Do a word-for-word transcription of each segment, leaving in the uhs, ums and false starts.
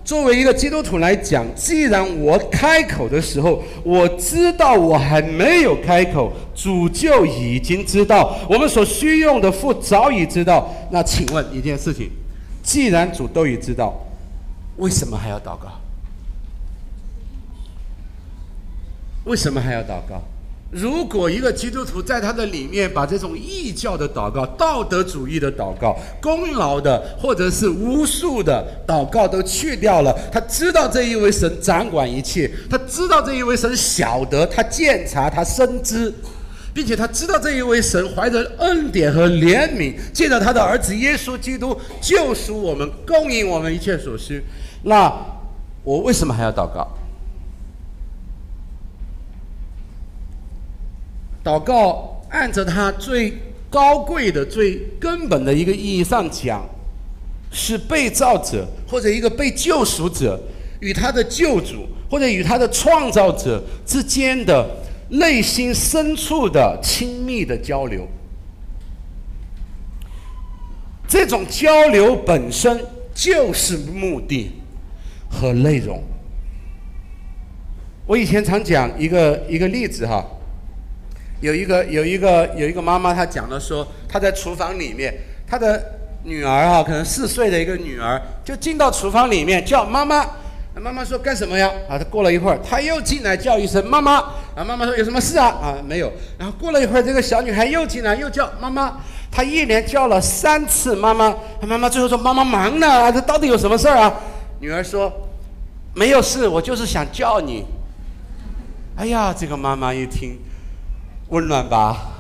作为一个基督徒来讲，既然我开口的时候，我知道我还没有开口，主就已经知道，我们所需用的父早已知道。那请问一件事情，既然主都已知道，为什么还要祷告？为什么还要祷告？如果一个基督徒在他的里面把这种异教的祷告、道德主义的祷告、功劳的或者是巫术的祷告都去掉了，他知道这一位神掌管一切，他知道这一位神晓得，他鉴察，他深知，并且他知道这一位神怀着恩典和怜悯，借着他的儿子耶稣基督救赎我们，供应我们一切所需。那我为什么还要祷告？祷告按着它最高贵的、最根本的一个意义上讲，是被造者或者一个被救赎者与他的救主或者与他的创造者之间的内心深处的亲密的交流。这种交流本身就是目的和内容。我以前常讲一个一个例子哈。有一个有一个有一个妈妈，她讲了说，她在厨房里面，她的女儿啊，可能四岁的一个女儿，就进到厨房里面叫妈妈。妈妈说干什么呀？啊，她过了一会儿，她又进来叫一声妈妈。啊，妈妈说有什么事啊？啊，没有。然后过了一会儿，这个小女孩又进来又叫妈妈。她一连叫了三次妈妈。妈妈最后说妈妈忙呢，这到底有什么事啊？女儿说没有事，我就是想叫你。哎呀，这个妈妈一听。温暖吧，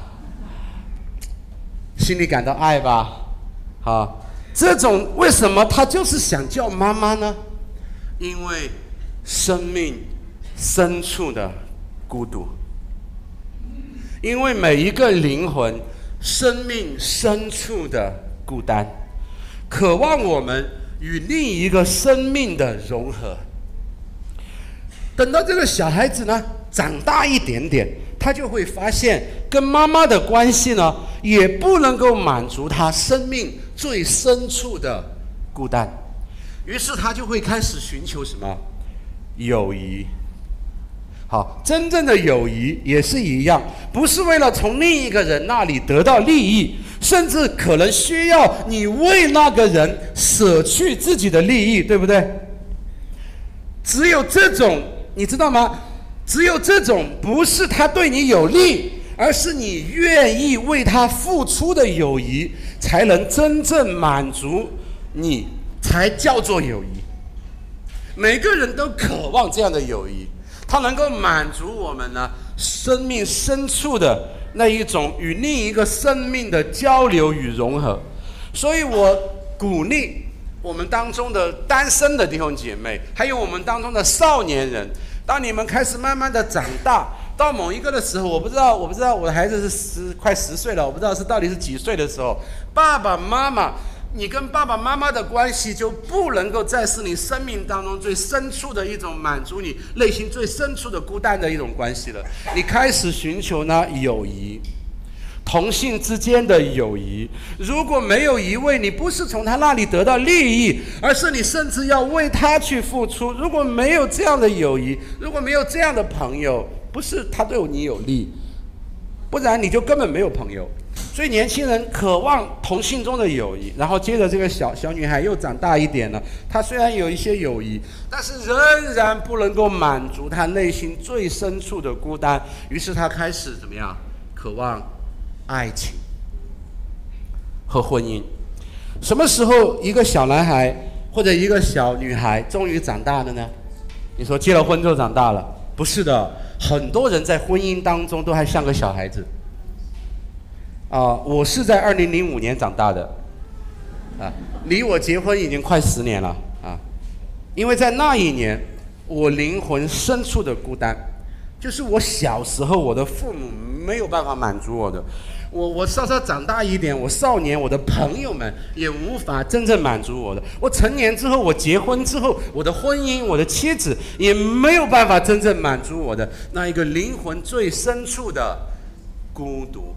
心里感到爱吧，好，这种为什么他就是想叫妈妈呢？因为生命深处的孤独，因为每一个灵魂生命深处的孤单，渴望我们与另一个生命的融合。等到这个小孩子呢长大一点点，他就会发现跟妈妈的关系呢也不能够满足他生命最深处的孤单，于是他就会开始寻求什么？友谊。好，真正的友谊也是一样，不是为了从另一个人那里得到利益，甚至可能需要你为那个人舍去自己的利益，对不对？只有这种，你知道吗？只有这种不是他对你有利，而是你愿意为他付出的友谊，才能真正满足你，才叫做友谊。每个人都渴望这样的友谊，它能够满足我们呢生命深处的那一种与另一个生命的交流与融合。所以我鼓励我们当中的单身的弟兄姐妹，还有我们当中的少年人，当你们开始慢慢的长大，到某一个的时候，我不知道，我不知道我的孩子是十快十岁了，我不知道是到底是几岁的时候，爸爸妈妈，你跟爸爸妈妈的关系就不能够再是你生命当中最深处的一种满足你内心最深处的孤单的一种关系了。你开始寻求呢友谊，同性之间的友谊。如果没有一位你不是从他那里得到利益，而是你甚至要为他去付出，如果没有这样的友谊，如果没有这样的朋友，不是他对你有利，不然你就根本没有朋友。所以年轻人渴望同性中的友谊，然后接着这个小小女孩又长大一点了，她虽然有一些友谊，但是仍然不能够满足她内心最深处的孤单，于是她开始怎么样？渴望爱情和婚姻。什么时候一个小男孩或者一个小女孩终于长大了呢？你说结了婚就长大了？不是的，很多人在婚姻当中都还像个小孩子。啊、呃，我是在二零零五年长大的，啊，离我结婚已经快十年了啊。因为在那一年，我灵魂深处的孤单，就是我小时候我的父母没有办法满足我的，我我稍稍长大一点，我少年我的朋友们也无法真正满足我的，我成年之后，我结婚之后，我的婚姻，我的妻子也没有办法真正满足我的那一个灵魂最深处的孤独。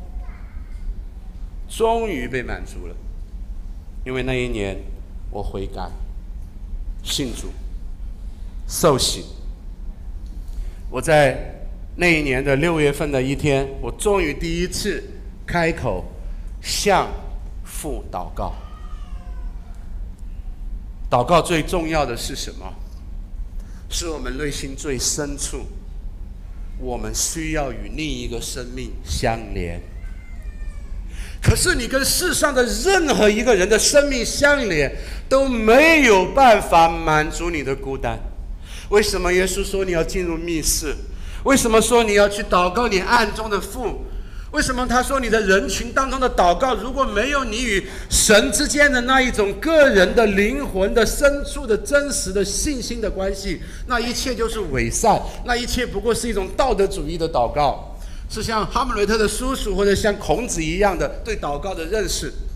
终于被满足了，因为那一年我悔改信主， 受洗。我在那一年的六月份的一天，我终于第一次开口向父祷告。祷告最重要的是什么？是我们内心最深处，我们需要与另一个生命相连。可是你跟世上的任何一个人的生命相连，都没有办法满足你的孤单。为什么耶稣说你要进入密室？为什么说你要去祷告你暗中的父？为什么他说你的人群当中的祷告，如果没有你与神之间的那一种个人的灵魂的深处的真实的信心的关系，那一切就是伪善，那一切不过是一种道德主义的祷告，是像哈姆雷特的叔叔或者像孔子一样的对祷告的认识。